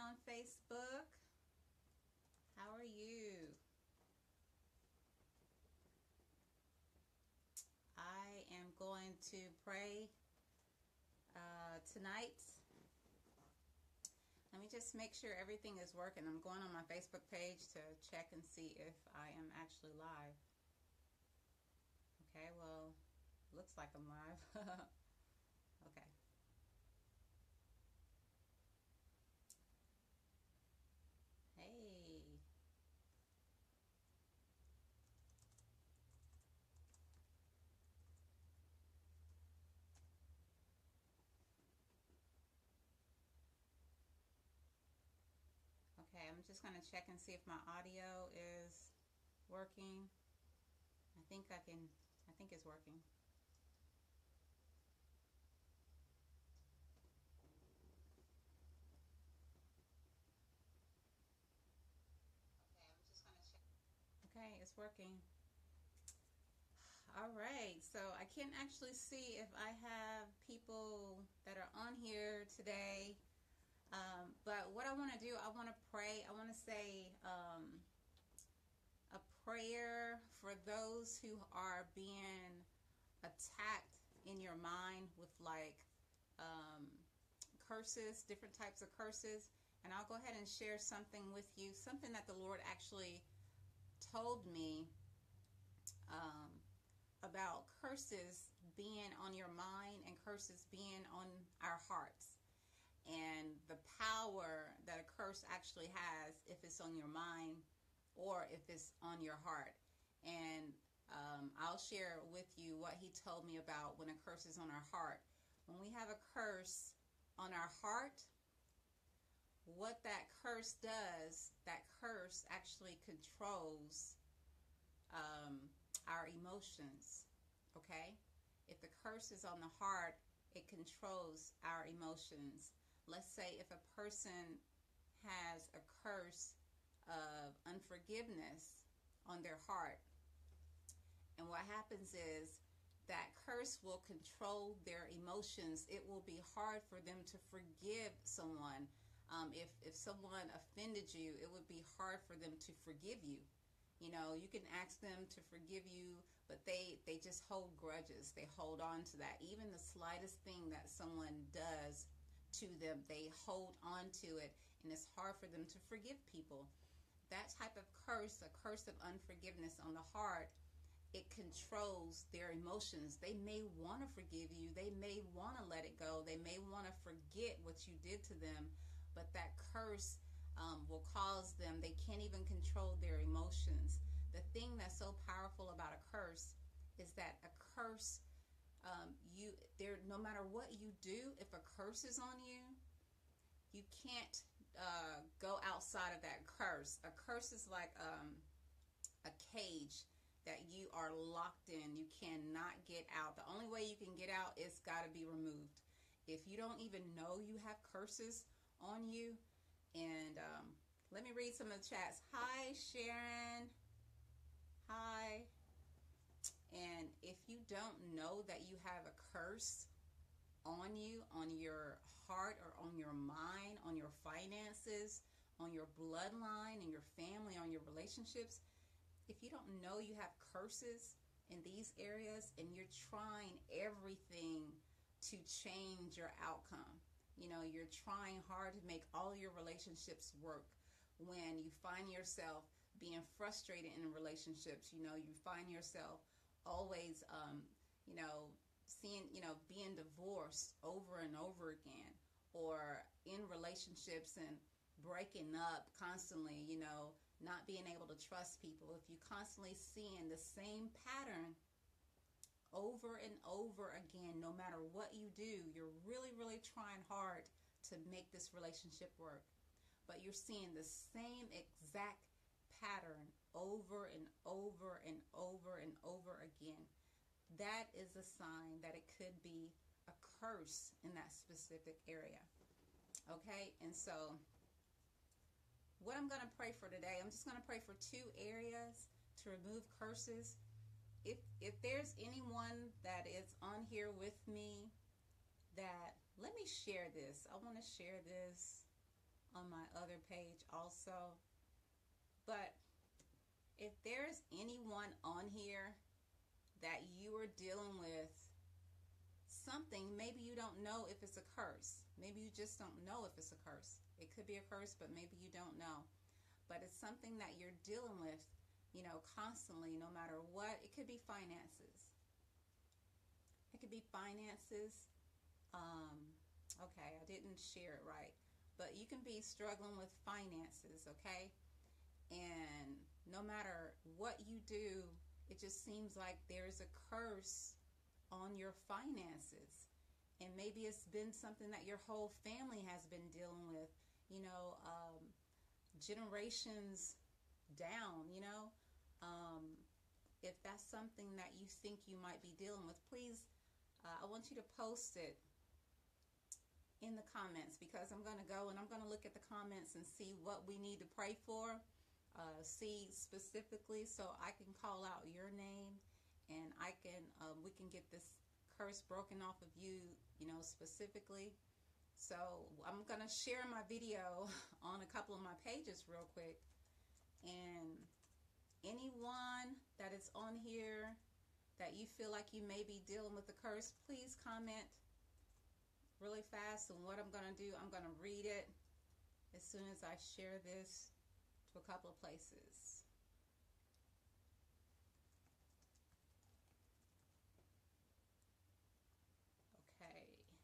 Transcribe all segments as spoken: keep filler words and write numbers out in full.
on Facebook. How are you? I am going to pray uh, tonight. Let me just make sure everything is working. I'm going on my Facebook page to check and see if I am actually live. Okay, well, looks like I'm live. Okay. Hey. Okay, I'm just going to check and see if my audio is working. I think I can, I think it's working. Okay, I'm just going to check. Okay, it's working. All right, so I can actually see if I have people that are on here today. Um, but what I want to do, I want to pray. I want to say um, a prayer for those who are being attacked in your mind with like um, curses, different types of curses. And I'll go ahead and share something with you, something that the Lord actually told me um, about curses being on your mind and curses being on our hearts, and the power that a curse actually has if it's on your mind or if it's on your heart. And um, I'll share with you what he told me about when a curse is on our heart. When we have a curse on our heart, what that curse does, that curse actually controls um, our emotions. Okay? If the curse is on the heart, it controls our emotions. Let's say if a person has a curse of unforgiveness on their heart, and what happens is that curse will control their emotions. It will be hard for them to forgive someone. Um, if, if someone offended you, it would be hard for them to forgive you. You know, you can ask them to forgive you, but they, they just hold grudges. They hold on to that. Even the slightest thing that someone does to them, they hold on to it, and it's hard for them to forgive people. That type of curse, a curse of unforgiveness on the heart, it controls their emotions. They may want to forgive you. They may want to let it go. They may want to forget what you did to them, but that curse um, will cause them, they can't even control their emotions. The thing that's so powerful about a curse is that a curse, um, you there, no matter what you do, if a curse is on you, you can't uh, go outside of that curse. A curse is like um, a cage that you are locked in. You cannot get out. The only way you can get out is got to be removed. If you don't even know you have curses on you, and um, let me read some of the chats. Hi, Sharon. Hi. And if you don't know that you have a curse on you, on your heart or on your mind, on your finances, on your bloodline, and your family, on your relationships, if you don't know you have curses in these areas and you're trying everything to change your outcome, you know, you're trying hard to make all your relationships work, when you find yourself being frustrated in relationships, you know, you find yourself always, um, you know, seeing, you know, being divorced over and over again, or in relationships and breaking up constantly, you know, not being able to trust people. If you constantly seeing the same pattern over and over again, no matter what you do, you're really, really trying hard to make this relationship work, but you're seeing the same exact pattern over and over and over and over again, that is a sign that it could be a curse in that specific area. Okay, and so what I'm going to pray for today, I'm just going to pray for two areas to remove curses. If if there's anyone that is on here with me, that let me share this. I want to share this. on my other page also. But if there's anyone on here that you are dealing with something, maybe you don't know if it's a curse. Maybe you just don't know if it's a curse. It could be a curse, but maybe you don't know. But it's something that you're dealing with, you know, constantly, no matter what. It could be finances. It could be finances. Um, okay, I didn't share it right. But you can be struggling with finances, okay? And no matter what you do, it just seems like there's a curse on your finances. And maybe it's been something that your whole family has been dealing with, you know, um, generations down, you know. Um, if that's something that you think you might be dealing with, please, uh, I want you to post it in the comments, because I'm going to go and I'm going to look at the comments and see what we need to pray for. Uh, see specifically, so I can call out your name, and I can um, we can get this curse broken off of you, you know, specifically. So I'm gonna share my video on a couple of my pages real quick, and anyone that is on here that you feel like you may be dealing with the curse, please comment really fast. And what I'm gonna do, I'm gonna read it as soon as I share this to a couple of places. Okay.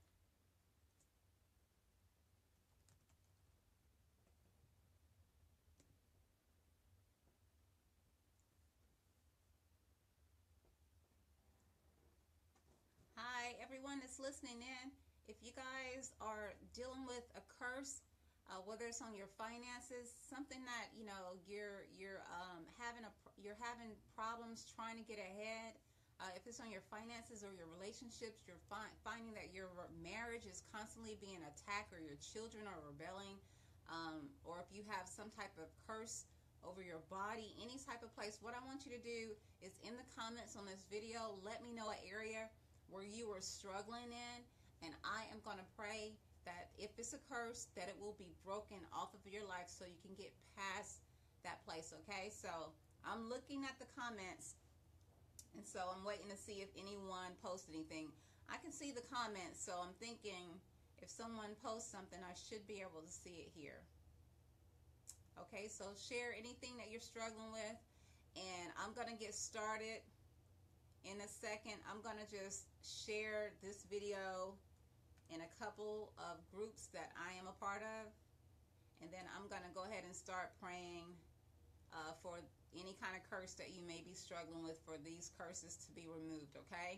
Hi, everyone that's listening in. If you guys are dealing with a curse, uh, whether it's on your finances, something that you know you're you're um, having a you're having problems trying to get ahead. Uh, if it's on your finances or your relationships, you're fi- finding that your marriage is constantly being attacked, or your children are rebelling, um, or if you have some type of curse over your body, any type of place, what I want you to do is in the comments on this video, let me know an area where you are struggling in, and I am going to pray that if it's a curse, that it will be broken off of your life so you can get past that place, okay? So I'm looking at the comments, and so I'm waiting to see if anyone posts anything. I can see the comments, so I'm thinking if someone posts something, I should be able to see it here. Okay, so share anything that you're struggling with, and I'm going to get started in a second. I'm going to just share this video in a couple of groups that I am a part of, and then I'm going to go ahead and start praying uh, for any kind of curse that you may be struggling with, for these curses to be removed, okay?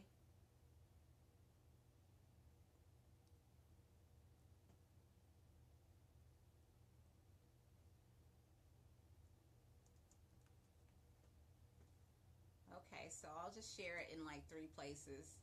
Okay, so I'll just share it in like three places.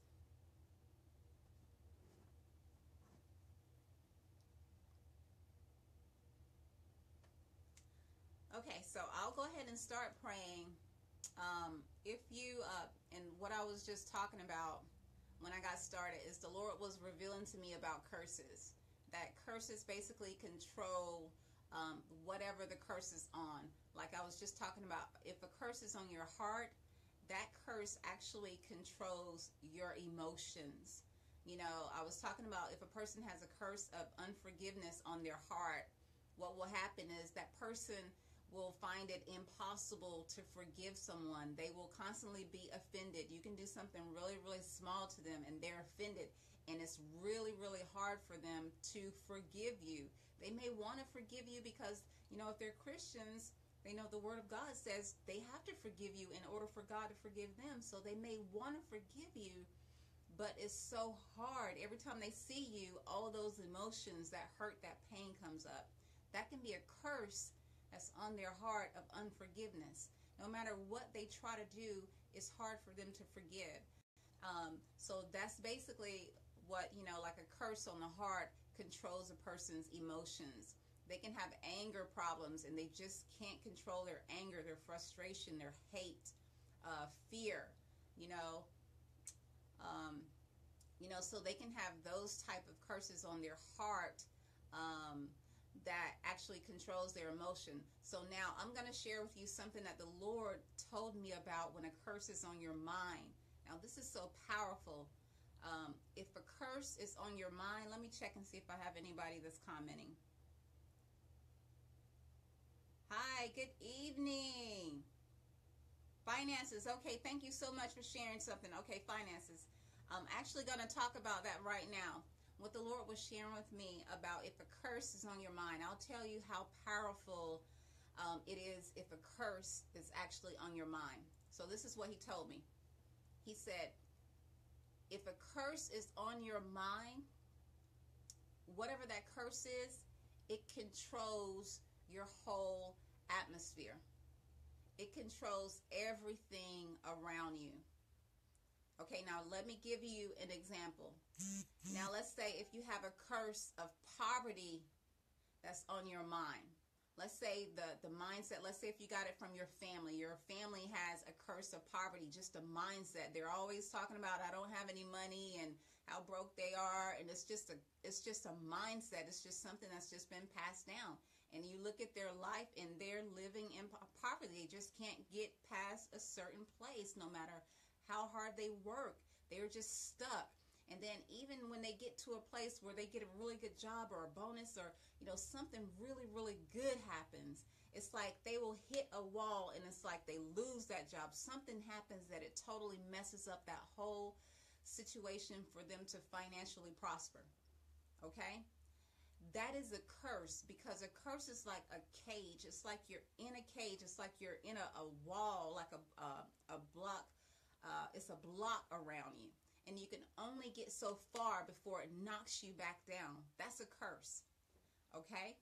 Okay, so I'll go ahead and start praying. Um, if you, uh, and what I was just talking about when I got started is the Lord was revealing to me about curses. That curses basically control um, whatever the curse is on. Like I was just talking about, if a curse is on your heart, that curse actually controls your emotions. You know, I was talking about if a person has a curse of unforgiveness on their heart, what will happen is that person will find it impossible to forgive someone. They will constantly be offended. You can do something really, really small to them and they're offended. And it's really, really hard for them to forgive you. They may want to forgive you because, you know, if they're Christians, they know the Word of God says they have to forgive you in order for God to forgive them. So they may want to forgive you, but it's so hard. Every time they see you, all those emotions, that hurt, that pain comes up. That can be a curse that's on their heart of unforgiveness. No matter what they try to do, it's hard for them to forgive. Um, so that's basically what, you know, like a curse on the heart controls a person's emotions. They can have anger problems and they just can't control their anger, their frustration, their hate, uh, fear, you know. Um, you know, so they can have those type of curses on their heart. Um, that actually controls their emotion. So now I'm going to share with you something that the Lord told me about when a curse is on your mind. Now this is so powerful. Um, if a curse is on your mind, let me check and see if I have anybody that's commenting. Hi, good evening. Finances. Okay, thank you so much for sharing something. Okay, finances. I'm actually going to talk about that right now. What the Lord was sharing with me about if a curse is on your mind. I'll tell you how powerful um, it is if a curse is actually on your mind. So this is what he told me. He said, if a curse is on your mind, whatever that curse is, it controls your whole atmosphere. It controls everything around you. Okay, now let me give you an example. Now let's say if you have a curse of poverty that's on your mind. Let's say the, the mindset, let's say if you got it from your family. Your family has a curse of poverty, just a mindset. They're always talking about, I don't have any money and how broke they are. And it's just a, it's just a mindset. It's just something that's just been passed down. And you look at their life and they're living in poverty. They just can't get past a certain place no matter how hard they work. They're just stuck. And then even when they get to a place where they get a really good job or a bonus or, you know, something really, really good happens, it's like they will hit a wall and it's like they lose that job. Something happens that it totally messes up that whole situation for them to financially prosper. Okay? That is a curse, because a curse is like a cage. It's like you're in a cage. It's like you're in a, a wall, like a, a, a block. Uh, it's a block around you. And you can only get so far before it knocks you back down. That's a curse. Okay?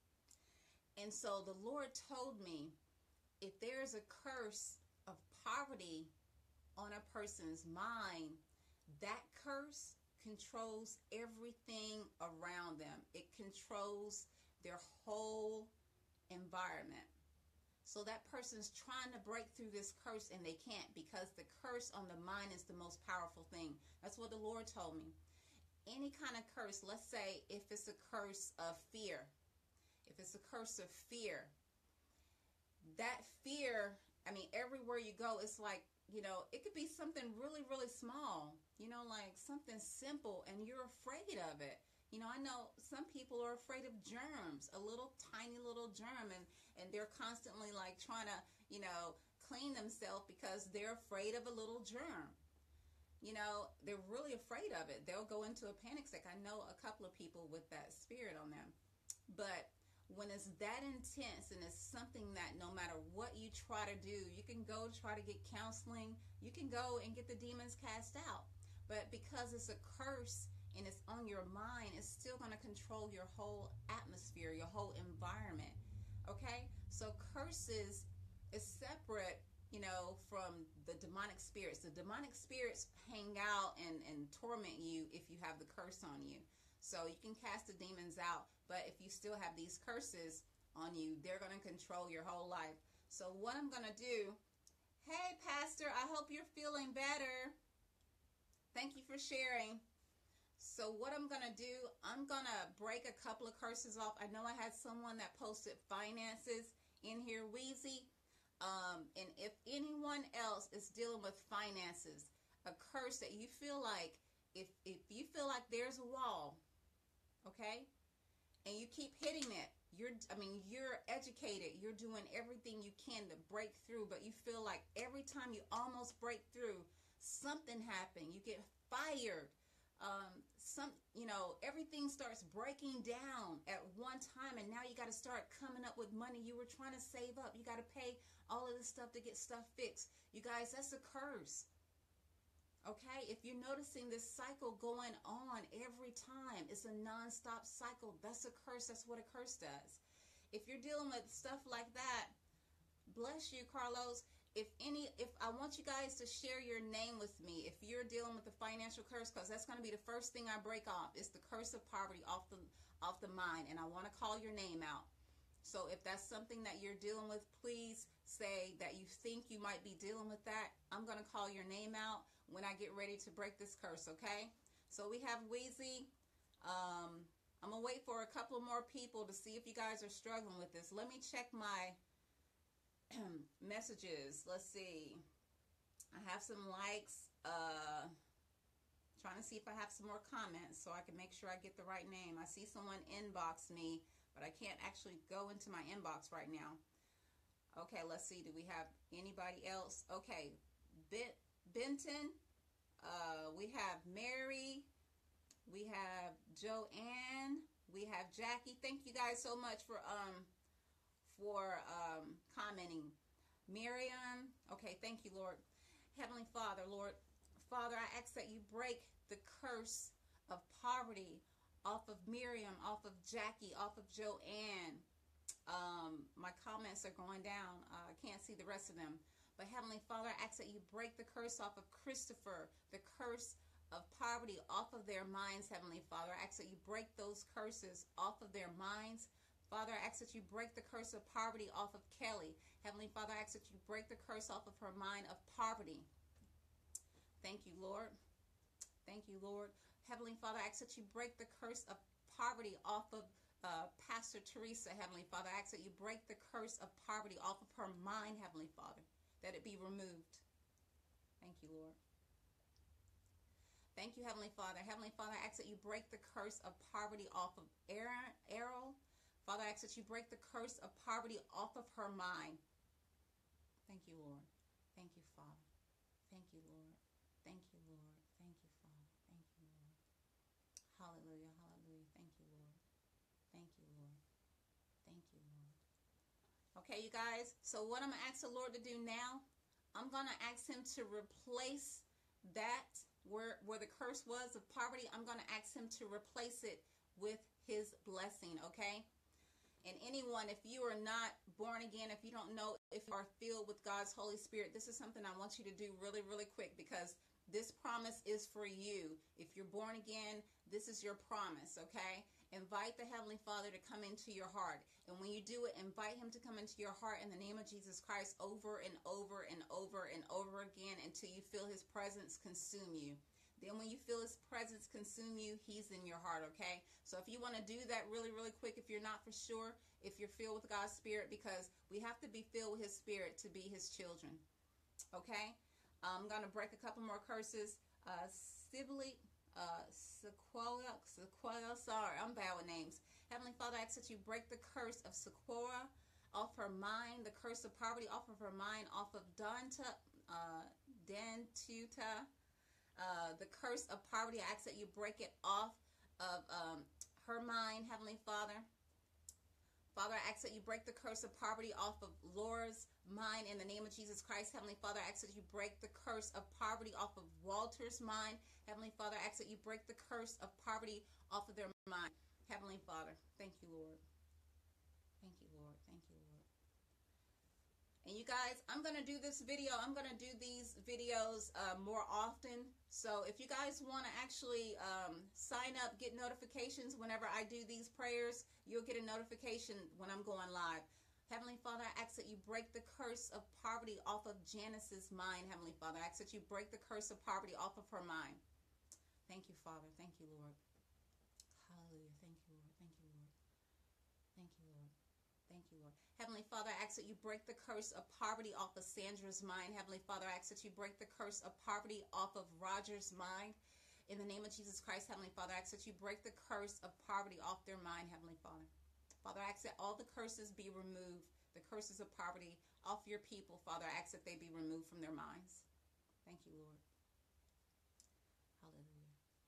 And so the Lord told me, if there's a curse of poverty on a person's mind, that curse controls everything around them. It controls their whole environment. So that person's trying to break through this curse and they can't, because the curse on the mind is the most powerful thing. That's what the Lord told me. Any kind of curse, let's say if it's a curse of fear, if it's a curse of fear, that fear, I mean, everywhere you go, it's like, you know, it could be something really, really small, you know, like something simple, and you're afraid of it. You know, I know some people are afraid of germs, a little tiny little germ, and, and they're constantly like trying to, you know, clean themselves because they're afraid of a little germ. You know, they're really afraid of it. They'll go into a panic attack. I know a couple of people with that spirit on them. But when it's that intense and it's something that no matter what you try to do, you can go try to get counseling, you can go and get the demons cast out. But because it's a curse and it's on your mind, it's still going to control your whole atmosphere, your whole environment. Okay? So curses is separate, you know, from the demonic spirits. The demonic spirits hang out and, and torment you if you have the curse on you. So you can cast the demons out, but if you still have these curses on you, they're going to control your whole life. So what I'm going to do, hey, Pastor, I hope you're feeling better. Thank you for sharing. So what I'm going to do, I'm going to break a couple of curses off. I know I had someone that posted finances in here, Wheezy. Um, and if anyone else is dealing with finances, a curse that you feel like, if, if you feel like there's a wall, okay, and you keep hitting it, you're, I mean, you're educated, you're doing everything you can to break through, but you feel like every time you almost break through, something happened, you get fired, um, some, you know, everything starts breaking down at one time, and now you got to start coming up with money you were trying to save up. You got to pay all of this stuff to get stuff fixed. You guys, that's a curse. Okay, if you're noticing this cycle going on every time, it's a non-stop cycle. That's a curse. That's what a curse does. If you're dealing with stuff like that, bless you, Carlos. If any, if I want you guys to share your name with me, if you're dealing with the financial curse, because that's going to be the first thing I break off. It's the curse of poverty off the off the mind, and I want to call your name out. So if that's something that you're dealing with, please say that you think you might be dealing with that. I'm going to call your name out when I get ready to break this curse, okay? So we have Wheezy. Um, I'm going to wait for a couple more people to see if you guys are struggling with this. Let me check my messages. Let's see. I have some likes. Uh, trying to see if I have some more comments so I can make sure I get the right name. I see someone inbox me, but I can't actually go into my inbox right now. Okay, let's see. Do we have anybody else? Okay, ben- Benton. Uh, we have Mary. We have Joanne. We have Jackie. Thank you guys so much for um for um commenting. Miriam. Okay, thank you, Lord. Heavenly Father, Lord, Father, I ask that you break the curse of poverty off of Miriam, off of Jackie, off of Joanne. Um, my comments are going down. Uh, I can't see the rest of them. But Heavenly Father, I ask that you break the curse off of Christopher, the curse of poverty off of their minds, Heavenly Father. I ask that you break those curses off of their minds. Father, I ask that you break the curse of poverty off of Kelly. Heavenly Father, I ask that you break the curse off of her mind of poverty. Thank you, Lord. Thank you, Lord. Heavenly Father, I ask that you break the curse of poverty off of uh, Pastor Teresa, Heavenly Father. I ask that you break the curse of poverty off of her mind, Heavenly Father, that it be removed. Thank you, Lord. Thank you, Heavenly Father. Heavenly Father, I ask that you break the curse of poverty off of Aaron, Errol. Father, I ask that you break the curse of poverty off of her mind. Thank you, Lord. Thank you, Father. Thank you, Lord. Thank you, Lord. Thank you, Father. Thank you, Lord. Hallelujah. Hallelujah. Thank you, Lord. Thank you, Lord. Thank you, Lord. Okay, you guys. So what I'm going to ask the Lord to do now, I'm going to ask him to replace that where, where the curse was of poverty. I'm going to ask him to replace it with his blessing, okay? And anyone, if you are not born again, if you don't know if you are filled with God's Holy Spirit, this is something I want you to do really, really quick, because this promise is for you. If you're born again, this is your promise, okay? Invite the Heavenly Father to come into your heart. And when you do it, invite him to come into your heart in the name of Jesus Christ over and over and over and over again until you feel his presence consume you. Then when you feel his presence consume you, he's in your heart, okay? So if you want to do that really, really quick, if you're not for sure, if you're filled with God's Spirit, because we have to be filled with his Spirit to be his children, okay? I'm going to break a couple more curses. Uh, Sibley, uh, Sequoia, Sequoia, sorry, I'm bad with names. Heavenly Father, I ask that you break the curse of Sequoia off her mind, the curse of poverty off of her mind, off of Danta, uh, Dantuta. Uh, the curse of poverty, I ask that you break it off of um, her mind, Heavenly Father. Father, I ask that you break the curse of poverty off of Laura's mind in the name of Jesus Christ. Heavenly Father, I ask that you break the curse of poverty off of Walter's mind. Heavenly Father, I ask that you break the curse of poverty off of their mind. Heavenly Father, thank you, Lord. Thank you, Lord. Thank you, Lord. And you guys, I'm going to do this video. I'm going to do these videos uh, more often. So if you guys want to actually um, sign up, get notifications whenever I do these prayers, you'll get a notification when I'm going live. Heavenly Father, I ask that you break the curse of poverty off of Janice's mind, Heavenly Father. I ask that you break the curse of poverty off of her mind. Thank you, Father. Thank you, Lord. Hallelujah. Thank you, Lord. Thank you, Lord. Thank you, Lord. Thank you, Lord. Heavenly Father, I ask that you break the curse of poverty off of Sandra's mind. Heavenly Father, I ask that you break the curse of poverty off of Roger's mind. In the name of Jesus Christ, Heavenly Father, I ask that you break the curse of poverty off their mind, Heavenly Father. Father, I ask that all the curses be removed, the curses of poverty off your people. Father, I ask that they be removed from their minds. Thank you, Lord. Hallelujah.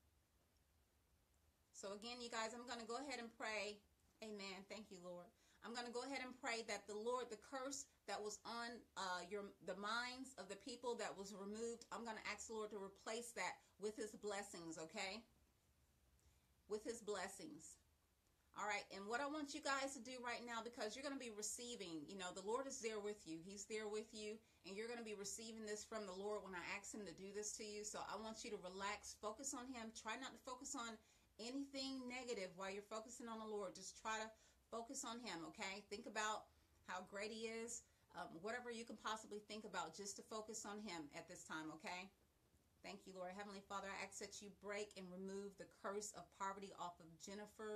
So again, you guys, I'm going to go ahead and pray. Amen. Thank you, Lord. I'm going to go ahead and pray that the Lord, the curse that was on uh, your the minds of the people that was removed, I'm going to ask the Lord to replace that with his blessings, okay? With his blessings. All right, and what I want you guys to do right now, because you're going to be receiving, you know, the Lord is there with you. He's there with you, and you're going to be receiving this from the Lord when I ask him to do this to you. So I want you to relax, focus on him. Try not to focus on anything negative while you're focusing on the Lord. Just try to focus on him, okay? Think about how great he is. Um, whatever you can possibly think about, just to focus on him at this time, okay? Thank you, Lord. Heavenly Father, I ask that you break and remove the curse of poverty off of Jennifer's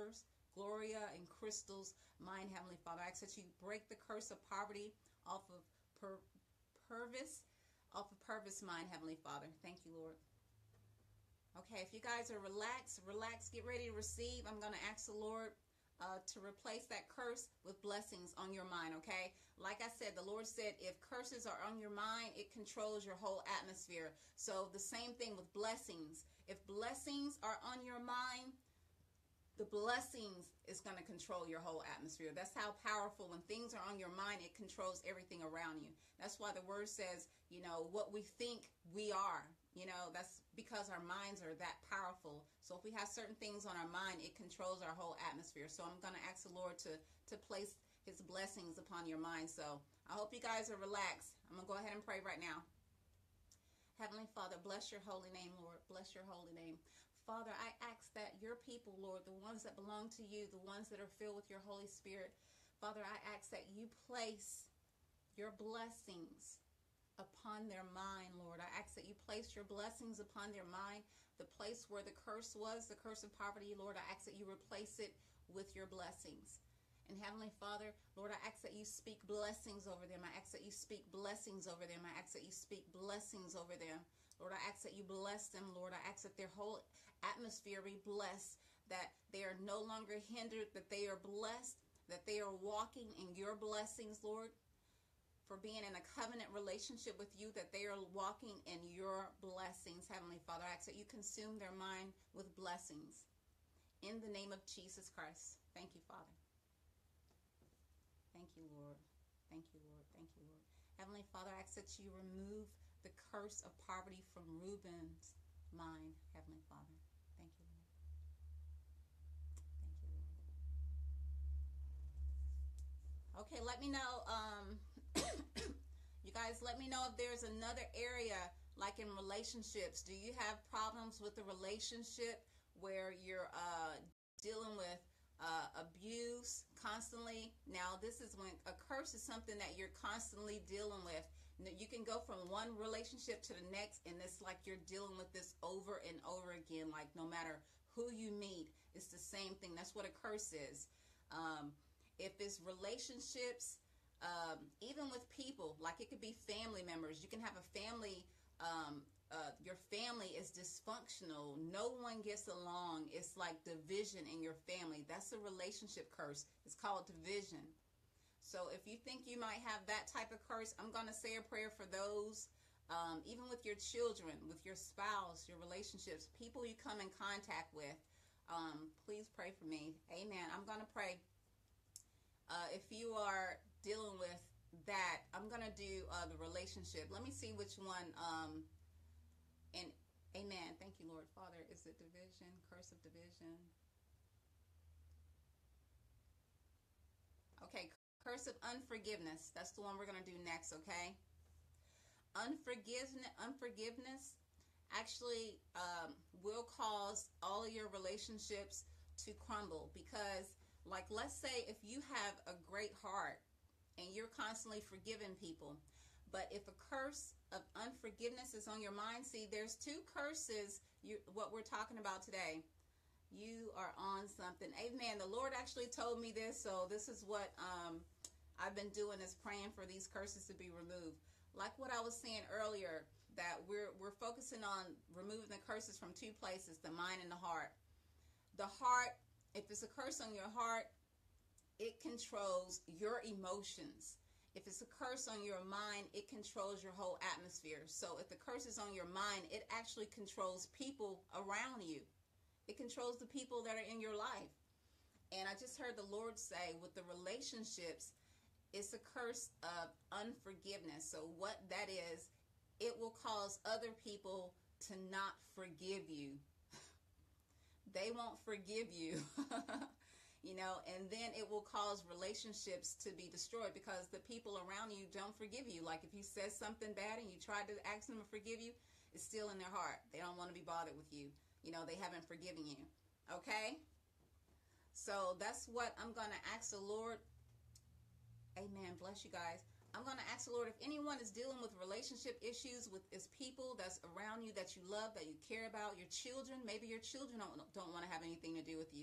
Gloria and Crystal's mind, Heavenly Father. I ask that you break the curse of poverty off of per- Purvis, off of Purvis' mind, Heavenly Father. Thank you, Lord. Okay, if you guys are relaxed, relax, get ready to receive. I'm going to ask the Lord uh, to replace that curse with blessings on your mind, okay? Like I said, the Lord said if curses are on your mind, it controls your whole atmosphere. So the same thing with blessings. If blessings are on your mind, the blessings is going to control your whole atmosphere. That's how powerful. When things are on your mind, it controls everything around you. That's why the word says, you know, what we think we are. You know, that's because our minds are that powerful. So if we have certain things on our mind, it controls our whole atmosphere. So I'm going to ask the Lord to, to place his blessings upon your mind. So I hope you guys are relaxed. I'm going to go ahead and pray right now. Heavenly Father, bless your holy name, Lord. Bless your holy name. Father, I ask that your people, Lord, the ones that belong to you, the ones that are filled with your Holy Spirit, Father, I ask that you place your blessings upon their mind, Lord. I ask that you place your blessings upon their mind. The place where the curse was, the curse of poverty, Lord, I ask that you replace it with your blessings. And Heavenly Father, Lord, I ask that you speak blessings over them. I ask that you speak blessings over them. I ask that you speak blessings over them. Lord, I ask that you bless them, Lord. I ask that their whole atmosphere be blessed, that they are no longer hindered, that they are blessed, that they are walking in your blessings, Lord. For being in a covenant relationship with you, that they are walking in your blessings, Heavenly Father. I ask that you consume their mind with blessings. In the name of Jesus Christ. Thank you, Father. Thank you, Lord. Thank you, Lord. Thank you, Lord. Heavenly Father, I ask that you remove the curse of poverty from Reuben's mind, Heavenly Father. Thank you, Lord. Thank you, Lord. Okay, let me know, um, you guys, let me know if there's another area, like in relationships. Do you have problems with the relationship where you're uh, dealing with uh, abuse constantly? Now, this is when a curse is something that you're constantly dealing with. You can go from one relationship to the next, and it's like you're dealing with this over and over again. Like no matter who you meet, it's the same thing. That's what a curse is. Um, if it's relationships, Um, even with people, like it could be family members. You can have a family, um, uh, your family is dysfunctional. No one gets along. It's like division in your family. That's a relationship curse. It's called division. So if you think you might have that type of curse, I'm going to say a prayer for those, um, even with your children, with your spouse, your relationships, people you come in contact with. Um, please pray for me. Amen. I'm going to pray. Uh, if you are dealing with that, I'm going to do uh, the relationship. Let me see which one. Um, and amen. Thank you, Lord. Father, is it division? Curse of division. Okay, curse of unforgiveness. That's the one we're going to do next, okay? Unforgiveness, unforgiveness actually um, will cause all of your relationships to crumble because, like, let's say if you have a great heart and you're constantly forgiving people, but if a curse of unforgiveness is on your mind, see, there's two curses, you, what we're talking about today. You are on something. Amen. The Lord actually told me this, so this is what um, I've been doing, is praying for these curses to be removed. Like what I was saying earlier, that we're, we're focusing on removing the curses from two places, the mind and the heart. The heart, if it's a curse on your heart, it controls your emotions. If it's a curse on your mind, it controls your whole atmosphere. So if the curse is on your mind, it actually controls people around you. It controls the people that are in your life. And I just heard the Lord say with the relationships, it's a curse of unforgiveness. So what that is, it will cause other people to not forgive you. They won't forgive you. You know, and then it will cause relationships to be destroyed because the people around you don't forgive you. Like if you said something bad and you tried to ask them to forgive you, it's still in their heart. They don't want to be bothered with you. You know, they haven't forgiven you. Okay? So that's what I'm going to ask the Lord. Amen. Bless you guys. I'm going to ask the Lord, if anyone is dealing with relationship issues with his people that's around you, that you love, that you care about, your children, maybe your children don't, don't want to have anything to do with you.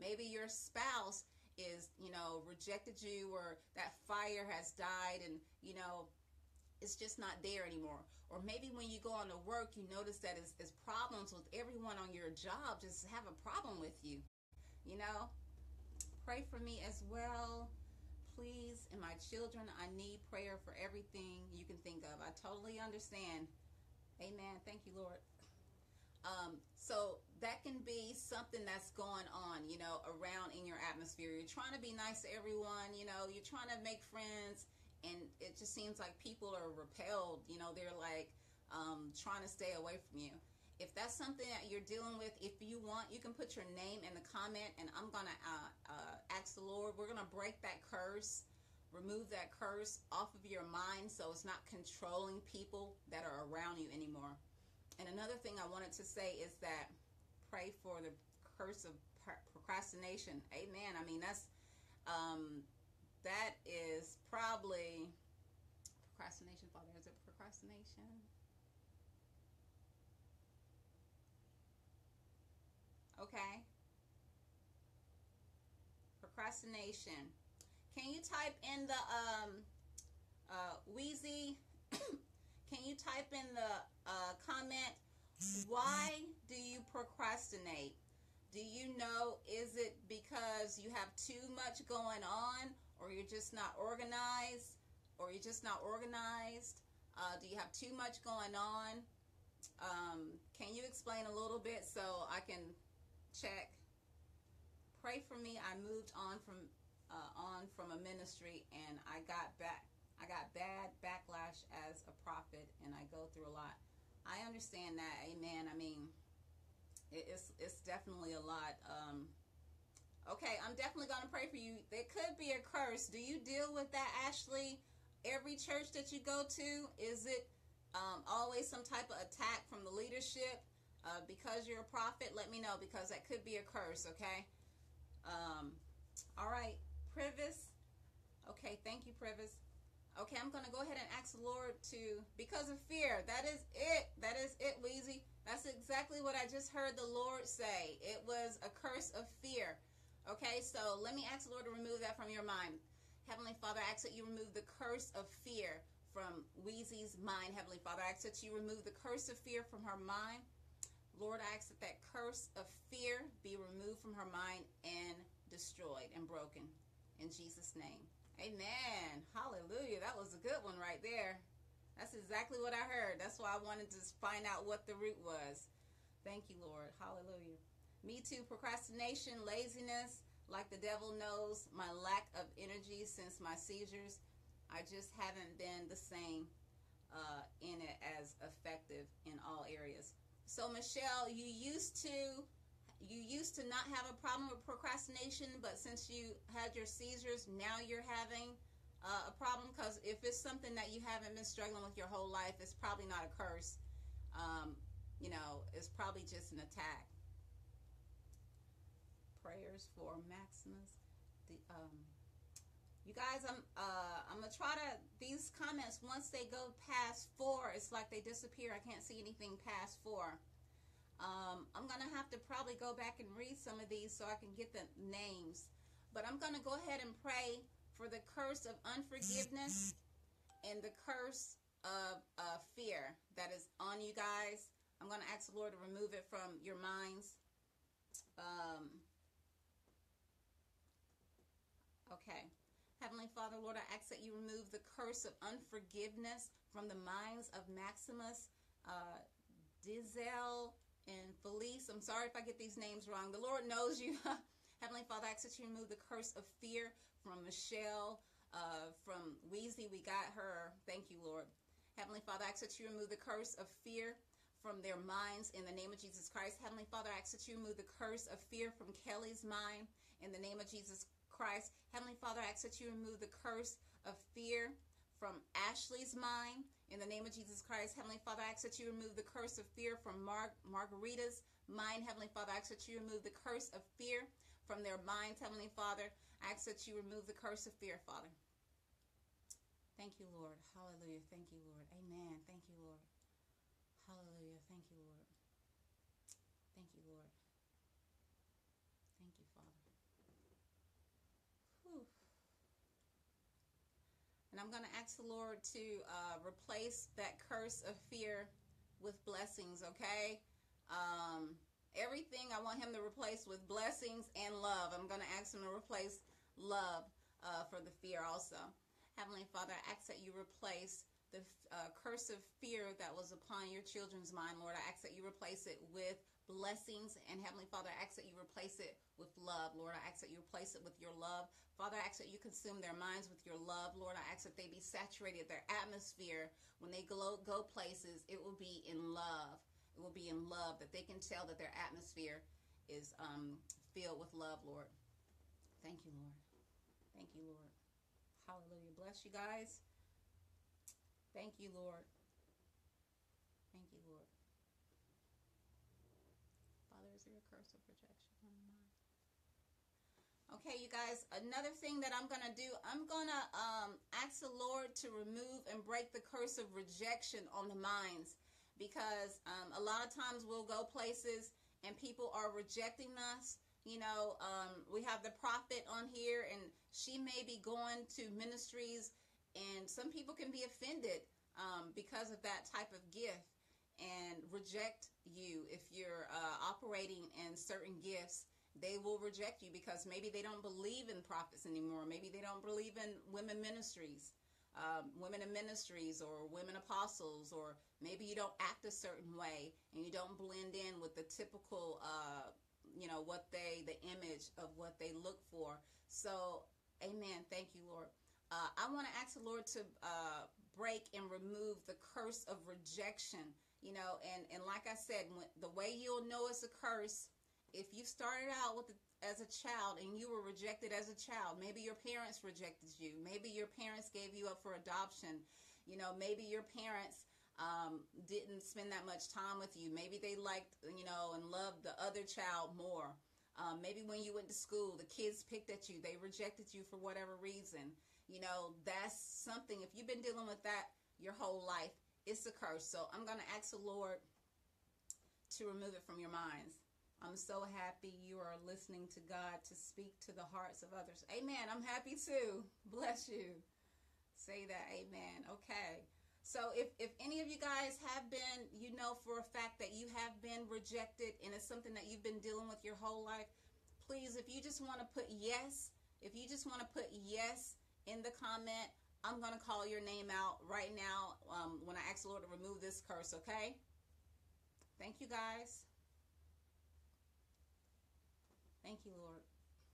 Maybe your spouse is, you know, rejected you, or that fire has died and, you know, it's just not there anymore. Or maybe when you go on to work, you notice that it's, it's problems with everyone on your job, just have a problem with you. You know, pray for me as well, please. And my children, I need prayer for everything you can think of. I totally understand. Amen. Thank you, Lord. Um, so that can be something that's going on, you know, around in your atmosphere. You're trying to be nice to everyone, you know, you're trying to make friends, and it just seems like people are repelled, you know, they're like um, trying to stay away from you. If that's something that you're dealing with, if you want, you can put your name in the comment, and I'm going to uh, uh, ask the Lord, we're going to break that curse, remove that curse off of your mind so it's not controlling people that are around you anymore. And another thing I wanted to say is that pray for the curse of procrastination. Amen. I mean, that's um, that is probably procrastination. Father, is it procrastination? Okay. Procrastination. Can you type in the um, uh, Wheezy? Can you type in the uh, comment, why do you procrastinate? Do you know, is it because you have too much going on, or you're just not organized, or you're just not organized? Uh, do you have too much going on? Um, can you explain a little bit so I can check? Pray for me. I moved on from uh, on from a ministry, and I got back. I got bad backlash as a prophet, and I go through a lot. I understand that. Amen. I mean, it, it's it's definitely a lot. Um, okay, I'm definitely going to pray for you. There could be a curse. Do you deal with that, Ashley? Every church that you go to, is it um, always some type of attack from the leadership uh, because you're a prophet? Let me know, because that could be a curse, okay? Um, all right, Privis. Okay, thank you, Privis. Okay, I'm going to go ahead and ask the Lord to, because of fear. That is it. That is it, Weezy. That's exactly what I just heard the Lord say. It was a curse of fear. Okay, so let me ask the Lord to remove that from your mind. Heavenly Father, I ask that you remove the curse of fear from Weezy's mind. Heavenly Father, I ask that you remove the curse of fear from her mind. Lord, I ask that that curse of fear be removed from her mind and destroyed and broken. In Jesus' name. Amen. Hallelujah. That was a good one right there. That's exactly what I heard. That's why I wanted to find out what the root was. Thank you, Lord. Hallelujah. Me too. Procrastination, laziness, like the devil knows, my lack of energy since my seizures. I just haven't been the same uh, in it as effective in all areas. So, Michelle, you used to You used to not have a problem with procrastination, but since you had your seizures, now you're having uh, a problem? Because if it's something that you haven't been struggling with your whole life, it's probably not a curse. Um, you know, it's probably just an attack. Prayers for Maximus. The, um, you guys, I'm uh, I'm gonna try to, these comments, once they go past four, it's like they disappear. I can't see anything past four. Um, I'm going to have to probably go back and read some of these so I can get the names. But I'm going to go ahead and pray for the curse of unforgiveness and the curse of uh, fear that is on you guys. I'm going to ask the Lord to remove it from your minds. Um, okay. Heavenly Father, Lord, I ask that you remove the curse of unforgiveness from the minds of Maximus, uh, Dizel, and Felice. I'm sorry if I get these names wrong. The Lord knows you. Heavenly Father, I ask that you remove the curse of fear from Michelle, uh, from Weezy. We got her. Thank you, Lord. Heavenly Father, I ask that you remove the curse of fear from their minds in the name of Jesus Christ. Heavenly Father, I ask that you remove the curse of fear from Kelly's mind in the name of Jesus Christ. Heavenly Father, I ask that you remove the curse of fear from Ashley's mind in the name of Jesus Christ. Heavenly Father, I ask that you remove the curse of fear from Mar Margarita's mind. Heavenly Father, I ask that you remove the curse of fear from their minds. Heavenly Father, I ask that you remove the curse of fear, Father. Thank you, Lord. Hallelujah. Thank you, Lord. Amen. Thank you, Lord. Hallelujah. Thank you, Lord. Thank you, Lord. Thank you, Father. I'm going to ask the Lord to uh, replace that curse of fear with blessings, okay? Um, everything I want him to replace with blessings and love. I'm going to ask him to replace love uh, for the fear also. Heavenly Father, I ask that you replace the uh, curse of fear that was upon your children's mind, Lord. I ask that you replace it with blessings. And Heavenly Father, I ask that you replace it with love, Lord. I ask that you replace it with your love. Father, I ask that you consume their minds with your love, Lord. I ask that they be saturated, their atmosphere, when they go, go places, it will be in love. It will be in love, that they can tell that their atmosphere is um, filled with love, Lord. Thank you, Lord. Thank you, Lord. Hallelujah. Bless you guys. Thank you, Lord. Thank you, Lord. Father, is there a curse of rejection on the mind? Okay, you guys, another thing that I'm going to do, I'm going to um, ask the Lord to remove and break the curse of rejection on the minds, because um, a lot of times we'll go places and people are rejecting us. You know, um, we have the prophet on here, and she may be going to ministries, and some people can be offended um, because of that type of gift and reject you. If you're uh, operating in certain gifts, they will reject you because maybe they don't believe in prophets anymore. Maybe they don't believe in women ministries, um, women in ministries or women apostles, or maybe you don't act a certain way and you don't blend in with the typical, uh, you know, what they, the image of what they look for. So, amen. Thank you, Lord. Uh, I want to ask the Lord to uh, break and remove the curse of rejection, you know, and, and like I said, when, the way you'll know it's a curse, if you started out with the, as a child and you were rejected as a child, maybe your parents rejected you, maybe your parents gave you up for adoption, you know, maybe your parents um, didn't spend that much time with you, maybe they liked, you know, and loved the other child more. Um, maybe when you went to school, the kids picked at you, they rejected you for whatever reason. You know, that's something, if you've been dealing with that your whole life, it's a curse. So I'm going to ask the Lord to remove it from your minds. I'm so happy you are listening to God to speak to the hearts of others. Amen. I'm happy too. Bless you. Say that. Amen. Okay. So if, if any of you guys have been, you know for a fact that you have been rejected and it's something that you've been dealing with your whole life, please, if you just want to put yes, if you just want to put yes in the comment, I'm going to call your name out right now um, when I ask the Lord to remove this curse, okay? Thank you, guys. Thank you, Lord.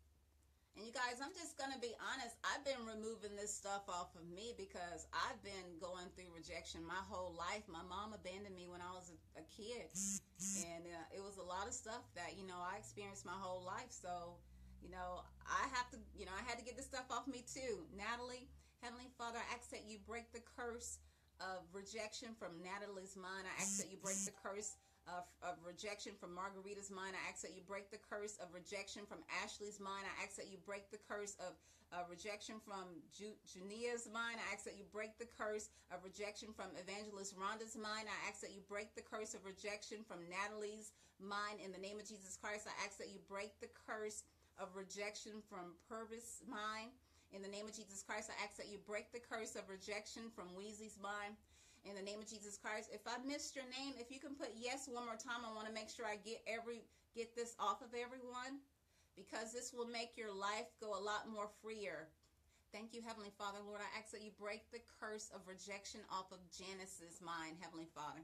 And you guys, I'm just going to be honest. I've been removing this stuff off of me because I've been going through rejection my whole life. My mom abandoned me when I was a, a kid. And uh, it was a lot of stuff that, you know, I experienced my whole life. So, you know, I have to, you know, I had to get this stuff off me too. Natalie, Heavenly Father, I ask that you break the curse of rejection from Natalie's mind. I ask that you break the curse Of, of rejection from Margarita's mind. I ask that you break the curse of rejection from Ashley's mind. I ask that you break the curse of uh, rejection from Ju Junia's mind. I ask that you break the curse of rejection from Evangelist Rhonda's mind. I ask that you break the curse of rejection from Natalie's mind. In the name of Jesus Christ, I ask that you break the curse of rejection from Purvis' mind. In the name of Jesus Christ, I ask that you break the curse of rejection from Weezy's mind. In the name of Jesus Christ, if I missed your name, if you can put yes one more time, I want to make sure I get every get this off of everyone, because this will make your life go a lot more freer. Thank you, Heavenly Father. Lord, I ask that you break the curse of rejection off of Janice's mind, Heavenly Father.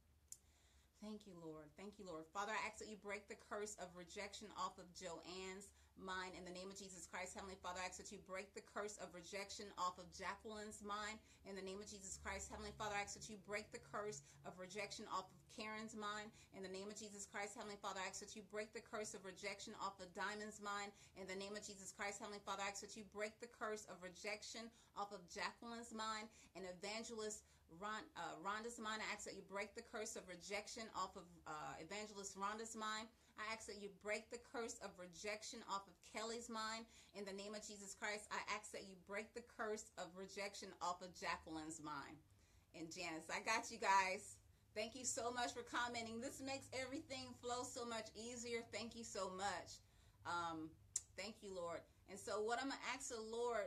Thank you, Lord. Thank you, Lord. Father, I ask that you break the curse of rejection off of Joanne's mind. In the name of Jesus Christ, Heavenly Father, I ask that you break the curse of rejection off of Jacqueline's mind. In the name of Jesus Christ, Heavenly Father, I ask that you break the curse of rejection off of Karen's mind. In the name of Jesus Christ, Heavenly Father, I ask that you break the curse of rejection off of Diamond's mind. In the name of Jesus Christ, Heavenly Father, I ask that you break the curse of rejection off of Jacqueline's mind and Evangelist Ron, uh, Rhonda's mind. I ask that you break the curse of rejection off of uh, Evangelist Rhonda's mind. I ask that you break the curse of rejection off of Kelly's mind. In the name of Jesus Christ, I ask that you break the curse of rejection off of Jacqueline's mind. And Janice, I got you guys. Thank you so much for commenting. This makes everything flow so much easier. Thank you so much. Um, thank you, Lord. And so what I'm going to ask the Lord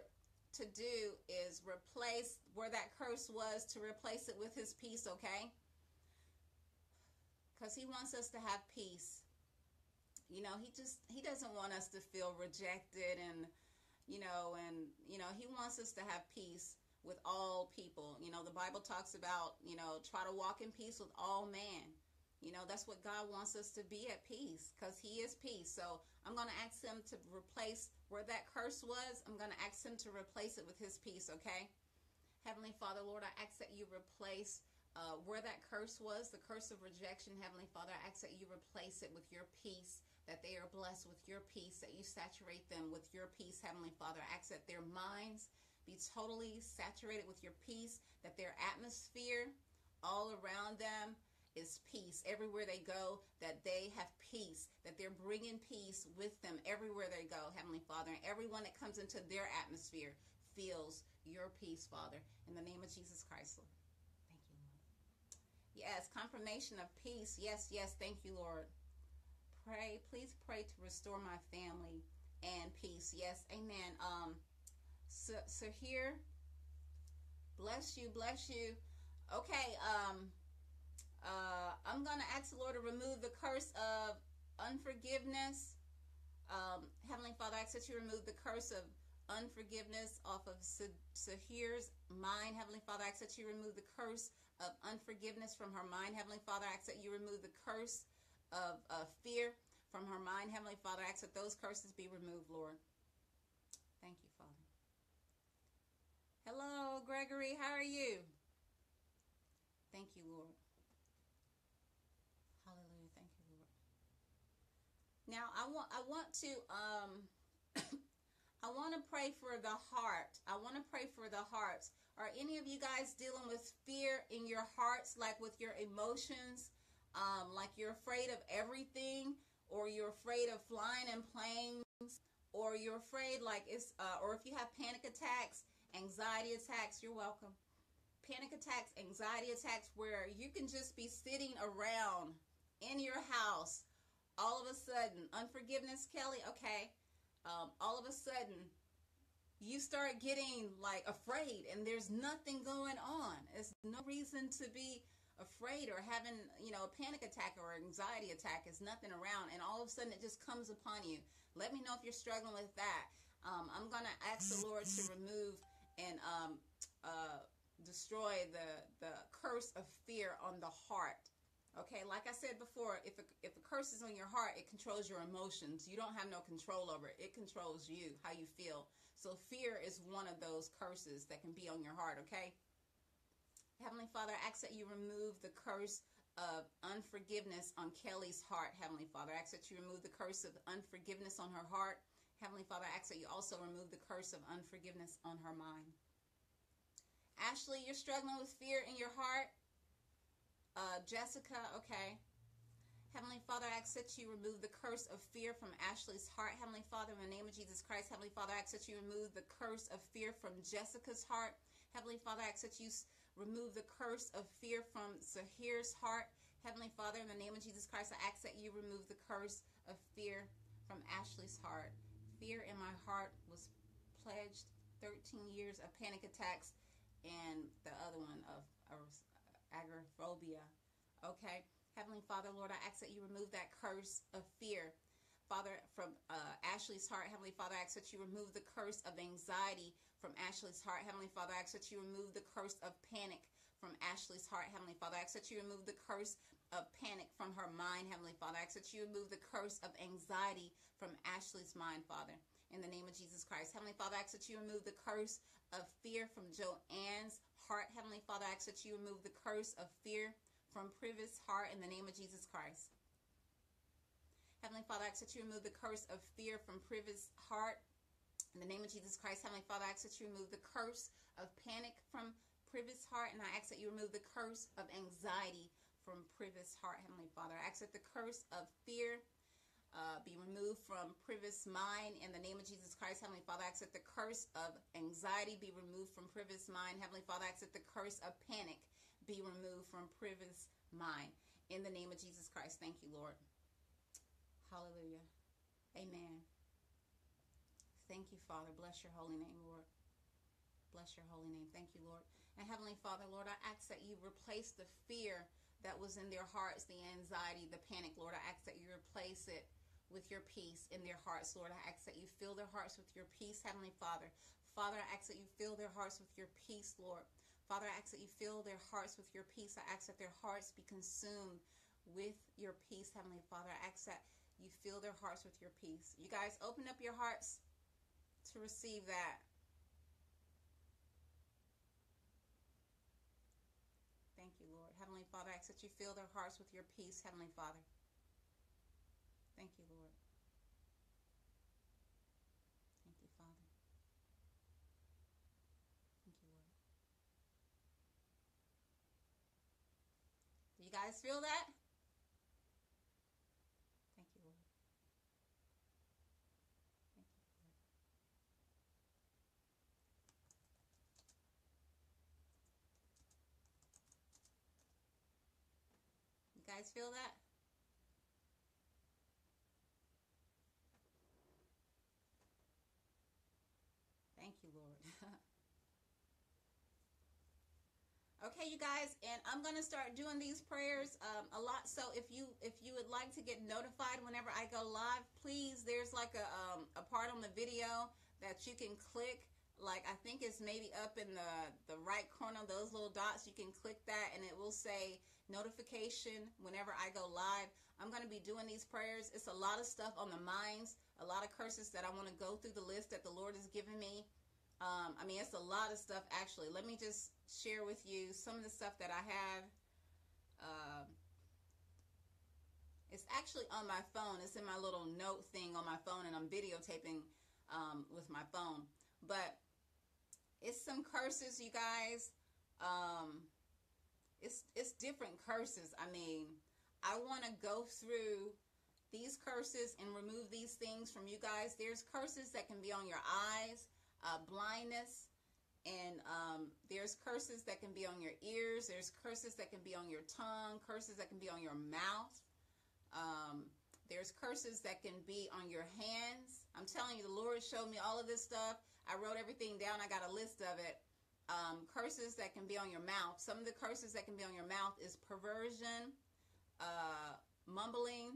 to do is replace where that curse was, to replace it with his peace, okay? Because he wants us to have peace. You know, he just, he doesn't want us to feel rejected and, you know, and, you know, he wants us to have peace with all people. You know, the Bible talks about, you know, try to walk in peace with all men. You know, that's what God wants us to be, at peace, because he is peace. So I'm going to ask him to replace where that curse was. I'm going to ask him to replace it with his peace, okay? Heavenly Father, Lord, I ask that you replace uh, where that curse was, the curse of rejection. Heavenly Father, I ask that you replace it with your peace, that they are blessed with your peace, that you saturate them with your peace. Heavenly Father, I ask that their minds be totally saturated with your peace, that their atmosphere all around them is peace. Everywhere they go, that they have peace, that they're bringing peace with them everywhere they go, Heavenly Father. And everyone that comes into their atmosphere feels your peace, Father. In the name of Jesus Christ, Lord. Thank you, Lord. Yes, confirmation of peace. Yes, yes. Thank you, Lord. Pray, please pray to restore my family and peace. Yes, amen. Um, so, so here, bless you, bless you. Okay, um, Uh, I'm going to ask the Lord to remove the curse of unforgiveness. Um, Heavenly Father, I ask that you remove the curse of unforgiveness off of Sahir's mind. Heavenly Father, I ask that you remove the curse of unforgiveness from her mind. Heavenly Father, I ask that you remove the curse of uh, fear from her mind. Heavenly Father, I ask that those curses be removed, Lord. Thank you, Father. Hello, Gregory. How are you? Thank you, Lord. Hallelujah. Thank you, Lord. Now, I want I want to um I want to pray for the heart. I want to pray for the hearts. Are any of you guys dealing with fear in your hearts, like with your emotions? Um, like you're afraid of everything, or you're afraid of flying in planes, or you're afraid like it's, uh, or if you have panic attacks, anxiety attacks, you're welcome. Panic attacks, anxiety attacks, where you can just be sitting around in your house, all of a sudden, unforgiveness, Kelly, okay, um, all of a sudden, you start getting like afraid and there's nothing going on. There's no reason to be afraid or having, you know, a panic attack or anxiety attack. Is nothing around, and all of a sudden it just comes upon you. Let me know if you're struggling with that. Um, I'm going to ask the Lord to remove and um, uh, destroy the, the curse of fear on the heart. Okay, like I said before, if a, if a curse is on your heart, it controls your emotions. You don't have no control over it. It controls you, how you feel. So fear is one of those curses that can be on your heart, okay? Heavenly Father, I ask that you remove the curse of unforgiveness on Kelly's heart. Heavenly Father, I ask that you remove the curse of unforgiveness on her heart. Heavenly Father, I ask that you also remove the curse of unforgiveness on her mind. Ashley, you're struggling with fear in your heart? Uh, Jessica, okay. Heavenly Father, I ask that you remove the curse of fear from Ashley's heart. Heavenly Father, in the name of Jesus Christ, Heavenly Father, I ask that you remove the curse of fear from Jessica's heart. Heavenly Father, I ask that you remove the curse of fear from Sahir's heart. Heavenly Father, in the name of Jesus Christ, I ask that you remove the curse of fear from Ashley's heart. Fear in my heart was pledged thirteen years of panic attacks, and the other one of, of agoraphobia. Okay, Heavenly Father, Lord, I ask that you remove that curse of fear, Father, from uh, Ashley's heart. Heavenly Father, I ask that you remove the curse of anxiety from Ashley's heart. Heavenly Father, I ask that you remove the curse of panic from Ashley's heart. Heavenly Father, I ask that you remove the curse of panic from her mind. Heavenly Father, I ask that you remove the curse of anxiety from Ashley's mind, Father, in the name of Jesus Christ. Heavenly Father, I ask that you remove the curse of fear from Joanne's heart. Heavenly Father, I ask that you remove the curse of fear from Privis' heart in the name of Jesus Christ. Heavenly Father, I ask that you remove the curse of fear from Privis' heart in the name of Jesus Christ. Heavenly Father, I ask that you remove the curse of panic from Privis' heart, and I ask that you remove the curse of anxiety from Privis' heart. Heavenly Father, I ask that the curse of fear Uh, be removed from Privis' mind in the name of Jesus Christ. Heavenly Father, I ask that the curse of anxiety be removed from Privis' mind. Heavenly Father, I ask that the curse of panic be removed from Privis' mind in the name of Jesus Christ. Thank you, Lord. Hallelujah. Amen. Thank you, Father. Bless your holy name, Lord. Bless your holy name. Thank you, Lord. And Heavenly Father, Lord, I ask that you replace the fear that was in their hearts, the anxiety, the panic, Lord. I ask that you replace it with your peace in their hearts, Lord. I ask that you fill their hearts with your peace, Heavenly Father. Father, I ask that you fill their hearts with your peace, Lord. Father, I ask that you fill their hearts with your peace. I ask that their hearts be consumed with your peace, Heavenly Father. I ask that you fill their hearts with your peace. You guys, open up your hearts to receive that. Thank you, Lord. Heavenly Father, I ask that you fill their hearts with your peace, Heavenly Father. Thank you, Lord. Thank you, Father. Thank you, Lord. Do you guys feel that? Thank you, Lord. Thank you, Lord. You guys feel that? Thank you, Lord. Okay, you guys, and I'm gonna start doing these prayers um, a lot. So if you if you would like to get notified whenever I go live, please. There's like a um, a part on the video that you can click. Like I think it's maybe up in the the right corner, those little dots. You can click that, and it will say notification whenever I go live. I'm gonna be doing these prayers. It's a lot of stuff on the minds, a lot of curses that I want to go through the list that the Lord has given me. Um, I mean, it's a lot of stuff, actually. Let me just share with you some of the stuff that I have. Um, it's actually on my phone. It's in my little note thing on my phone, and I'm videotaping um, with my phone. But it's some curses, you guys. Um, it's, it's different curses. I mean, I want to go through these curses and remove these things from you guys. There's curses that can be on your eyes. Uh, blindness, and um, there's curses that can be on your ears. There's curses that can be on your tongue, curses that can be on your mouth. Um, there's curses that can be on your hands. I'm telling you, the Lord showed me all of this stuff. I wrote everything down. I got a list of it. Um, curses that can be on your mouth. Some of the curses that can be on your mouth is perversion, uh, mumbling,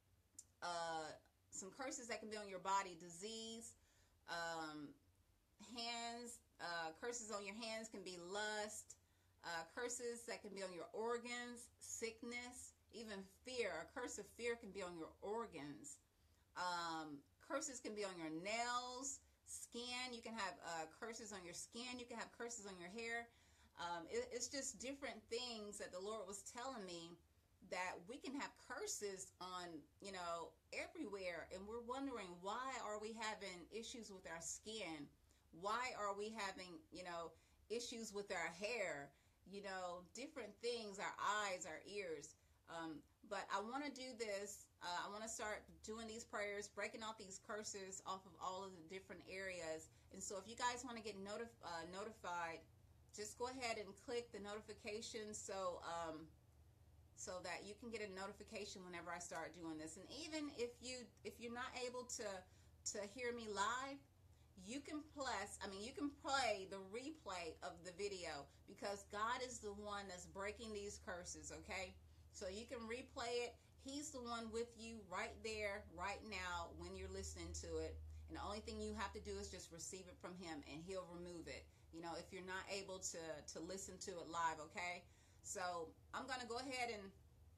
uh, some curses that can be on your body, disease, um, hands, uh, curses on your hands can be lust, uh, curses that can be on your organs, sickness, even fear. A curse of fear can be on your organs. Um, curses can be on your nails, skin. You can have uh, curses on your skin. You can have curses on your hair. Um, it, it's just different things that the Lord was telling me that we can have curses on, you know, everywhere. And we're wondering, why are we having issues with our skin? Why are we having, you know, issues with our hair, you know, different things, our eyes, our ears. Um, but I want to do this. Uh, I want to start doing these prayers, breaking off these curses off of all of the different areas. And so if you guys want to get notif- uh, notified, just go ahead and click the notification so um, so that you can get a notification whenever I start doing this. And even if you if you're not able to to hear me live, you can plus, I mean, you can play the replay of the video, because God is the one that's breaking these curses, okay? So you can replay it. He's the one with you right there, right now, when you're listening to it. And the only thing you have to do is just receive it from him, and he'll remove it, you know, if you're not able to, to listen to it live, okay? So I'm going to go ahead and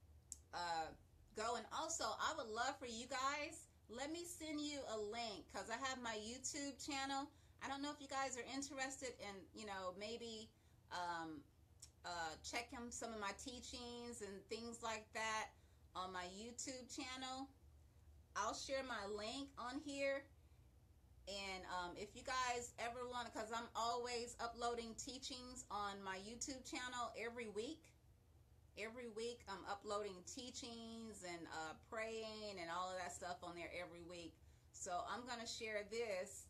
uh, go. And also, I would love for you guys, let me send you a link, because I have my YouTube channel. I don't know if you guys are interested in, you know, maybe um, uh, checking some of my teachings and things like that on my YouTube channel. I'll share my link on here. And um, if you guys ever want to, because I'm always uploading teachings on my YouTube channel every week. Every week I'm uploading teachings and uh, praying and all of that stuff on there every week. So I'm going to share this,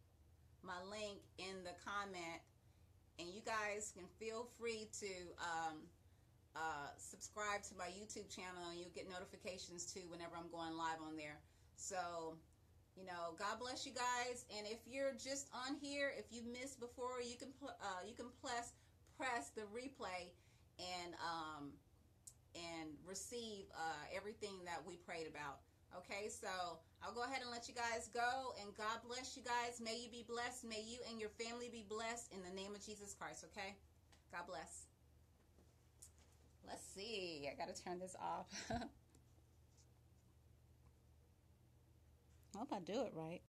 my link, in the comment. And you guys can feel free to um, uh, subscribe to my YouTube channel, and you'll get notifications too whenever I'm going live on there. So You know, God bless you guys. And if you're just on here, if you missed before, you can uh, you can press press the replay and um, and receive uh, everything that we prayed about. Okay, so I'll go ahead and let you guys go, and God bless you guys. May you be blessed. May you and your family be blessed in the name of Jesus Christ, okay? God bless. Let's see. I got to turn this off. I hope I do it right.